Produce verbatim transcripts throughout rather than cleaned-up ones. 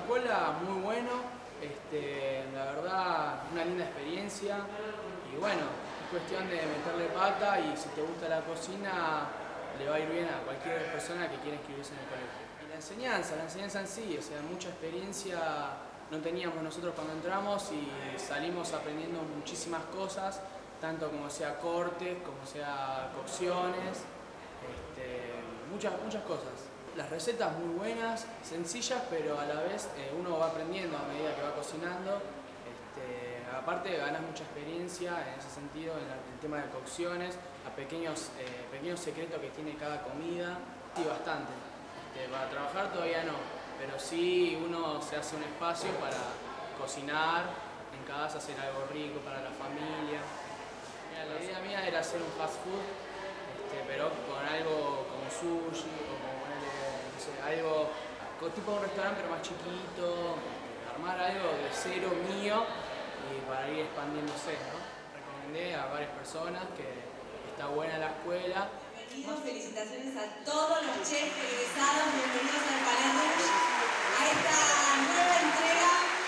escuela muy bueno, este, la verdad una linda experiencia y bueno, es cuestión de meterle pata y si te gusta la cocina le va a ir bien a cualquier persona que quiera inscribirse en el colegio. Y la enseñanza, la enseñanza en sí, o sea, mucha experiencia no teníamos nosotros cuando entramos y salimos aprendiendo muchísimas cosas, tanto como sea cortes, como sea cocciones, este, muchas, muchas cosas. Las recetas muy buenas, sencillas, pero a la vez eh, uno va aprendiendo a medida que va cocinando. Este, aparte ganas mucha experiencia en ese sentido, en el tema de cocciones, a pequeños, eh, pequeños secretos que tiene cada comida. Sí, bastante. Este, para trabajar todavía no, pero sí uno se hace un espacio para cocinar en casa, hacer algo rico para la familia. Mira, la idea mía era hacer un fast food, este, pero con algo como sushi, como no sé, algo tipo un restaurante pero más chiquito, armar algo de cero mío y para ir expandiéndose, ¿no? Recomendé a varias personas que está buena la escuela. Bienvenidos, felicitaciones a todos los chefs egresados, bienvenidos al Palermo, a esta nueva entrega.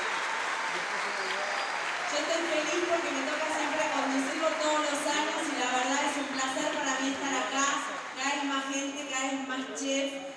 Yo estoy feliz porque me toca siempre conducirlo todos los años y la verdad es un placer para mí estar acá, cada vez más gente, cada vez más chefs.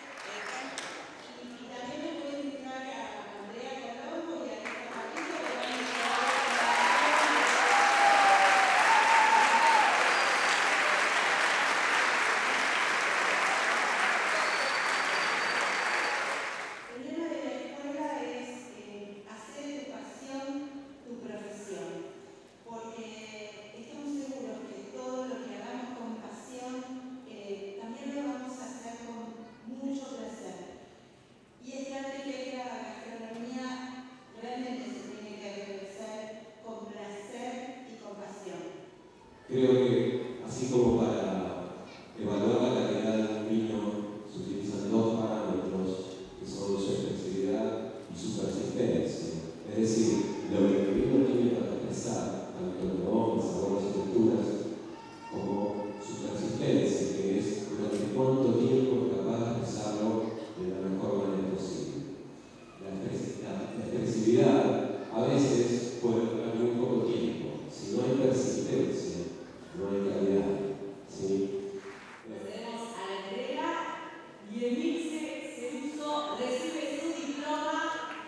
Creo que, así como para evaluar la calidad de un vino, se utilizan dos parámetros que son su expresividad y su persistencia. Es decir, lo que el vino tiene para expresar, tanto en aromas, sabores y texturas, como su persistencia, que es durante cuánto tiempo es capaz de expresarlo de la mejor manera posible. La expresividad a veces puede durar muy poco tiempo. Si no hay persistencia, no hay calidad, ¿sí? Procedemos a la entrega y Emilce Ceruso recibe su diploma.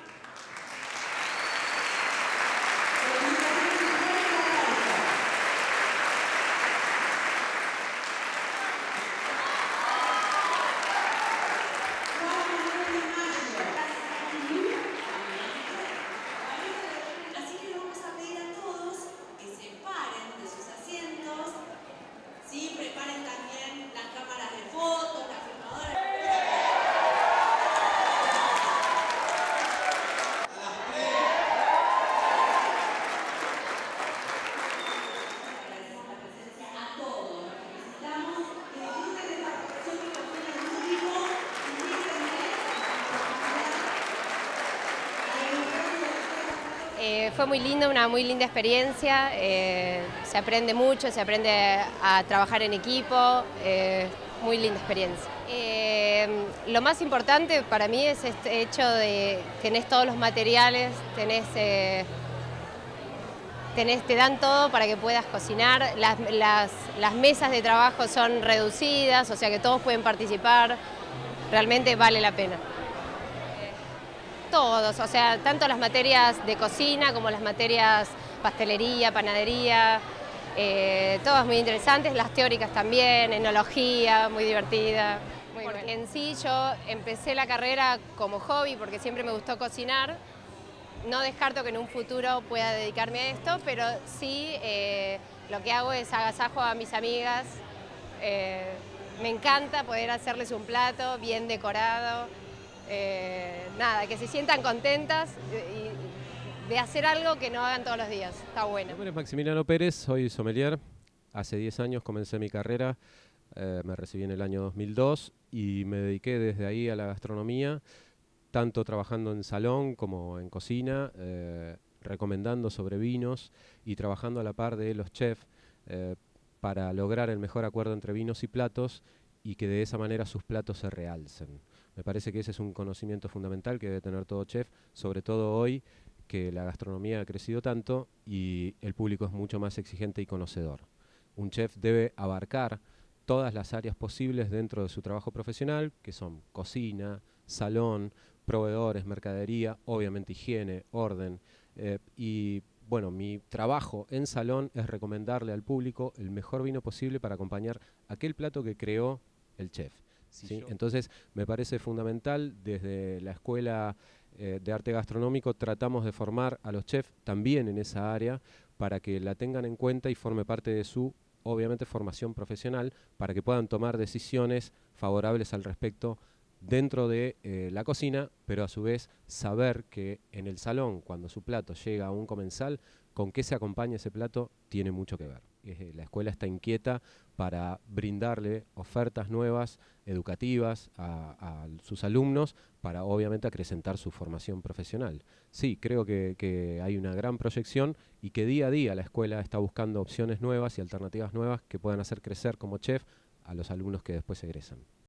Así que les vamos a pedir a todos que se paren de sus asientos. Sí, preparen también las cámaras de fotos, las filmadoras. Agradecemos la presencia a todos. Los felicitamos. Que disfruten de esta producción que cocina el público. Eh, fue muy lindo, una muy linda experiencia, eh, se aprende mucho, se aprende a trabajar en equipo, eh, muy linda experiencia. Eh, lo más importante para mí es este hecho de que tenés todos los materiales, tenés, eh, tenés, te dan todo para que puedas cocinar, las, las, las mesas de trabajo son reducidas, o sea que todos pueden participar, realmente vale la pena. Todos, o sea, tanto las materias de cocina como las materias pastelería, panadería, eh, todas muy interesantes, las teóricas también, enología, muy divertida. Muy porque bueno. En sí yo empecé la carrera como hobby porque siempre me gustó cocinar, no descarto que en un futuro pueda dedicarme a esto, pero sí eh, lo que hago es agasajo a mis amigas, eh, me encanta poder hacerles un plato bien decorado. Eh, nada, que se sientan contentas y de hacer algo que no hagan todos los días, está bueno. Mi nombre es Maximiliano Pérez, soy sommelier, hace diez años comencé mi carrera, eh, me recibí en el año dos mil dos y me dediqué desde ahí a la gastronomía, tanto trabajando en salón como en cocina, eh, recomendando sobre vinos y trabajando a la par de los chefs eh, para lograr el mejor acuerdo entre vinos y platos y que de esa manera sus platos se realcen. Me parece que ese es un conocimiento fundamental que debe tener todo chef, sobre todo hoy que la gastronomía ha crecido tanto y el público es mucho más exigente y conocedor. Un chef debe abarcar todas las áreas posibles dentro de su trabajo profesional, que son cocina, salón, proveedores, mercadería, obviamente higiene, orden. Eh, y bueno, mi trabajo en salón es recomendarle al público el mejor vino posible para acompañar aquel plato que creó el chef. ¿Sí? ¿Sí? Entonces me parece fundamental, desde la escuela eh, de arte gastronómico tratamos de formar a los chefs también en esa área para que la tengan en cuenta y forme parte de su, obviamente, formación profesional, para que puedan tomar decisiones favorables al respecto dentro de eh, la cocina, pero a su vez saber que en el salón, cuando su plato llega a un comensal, con qué se acompaña ese plato tiene mucho que ver. Eh, la escuela está inquieta para brindarle ofertas nuevas, educativas a, a sus alumnos, para obviamente acrecentar su formación profesional. Sí, creo que, que hay una gran proyección y que día a día la escuela está buscando opciones nuevas y alternativas nuevas que puedan hacer crecer como chef a los alumnos que después egresan.